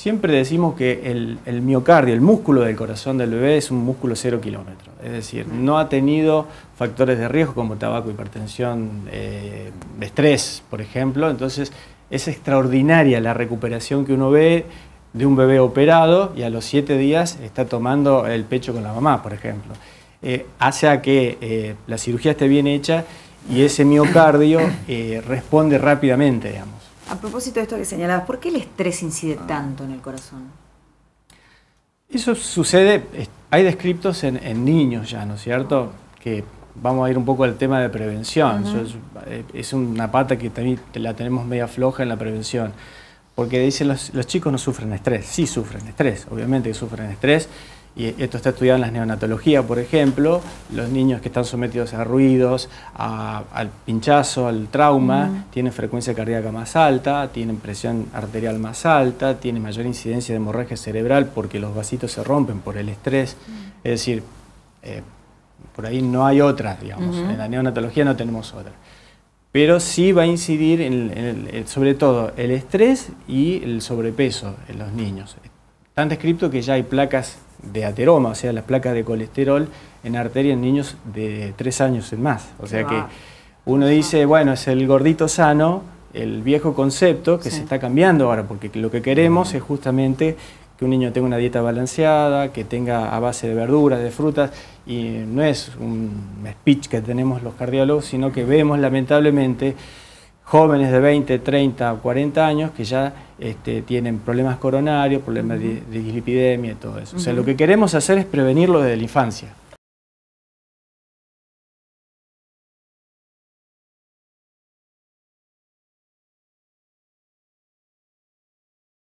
Siempre decimos que el miocardio, el músculo del corazón del bebé es un músculo 0 kilómetros. Es decir, no ha tenido factores de riesgo como tabaco, hipertensión, estrés, por ejemplo. Entonces es extraordinaria la recuperación que uno ve de un bebé operado y a los 7 días está tomando el pecho con la mamá, por ejemplo. Hace a que la cirugía esté bien hecha y ese miocardio responde rápidamente, digamos. A propósito de esto que señalabas, ¿por qué el estrés incide tanto en el corazón? Eso sucede, hay descriptos en niños ya, ¿no es cierto? Que vamos a ir un poco al tema de prevención. Es una pata que también la tenemos media floja en la prevención. Porque dicen los chicos no sufren estrés. Sí sufren estrés, obviamente que sufren estrés. Y esto está estudiado en las neonatologías, por ejemplo. Los niños que están sometidos a ruidos, al pinchazo, al trauma, tienen frecuencia cardíaca más alta, tienen presión arterial más alta, tienen mayor incidencia de hemorragia cerebral porque los vasitos se rompen por el estrés. Es decir, por ahí no hay otra, digamos. En la neonatología no tenemos otra. Pero sí va a incidir sobre todo el estrés y el sobrepeso en los niños. Están descrito que ya hay placas de ateroma, o sea, las placas de colesterol en arteria en niños de 3 años en más. O sea que uno dice, bueno, es el gordito sano, el viejo concepto que se está cambiando ahora, porque lo que queremos es justamente que un niño tenga una dieta balanceada, que tenga a base de verduras, de frutas, y no es un speech que tenemos los cardiólogos, sino que vemos lamentablemente jóvenes de 20, 30, 40 años que ya tienen problemas coronarios, problemas de dislipidemia y todo eso. O sea, lo que queremos hacer es prevenirlo desde la infancia.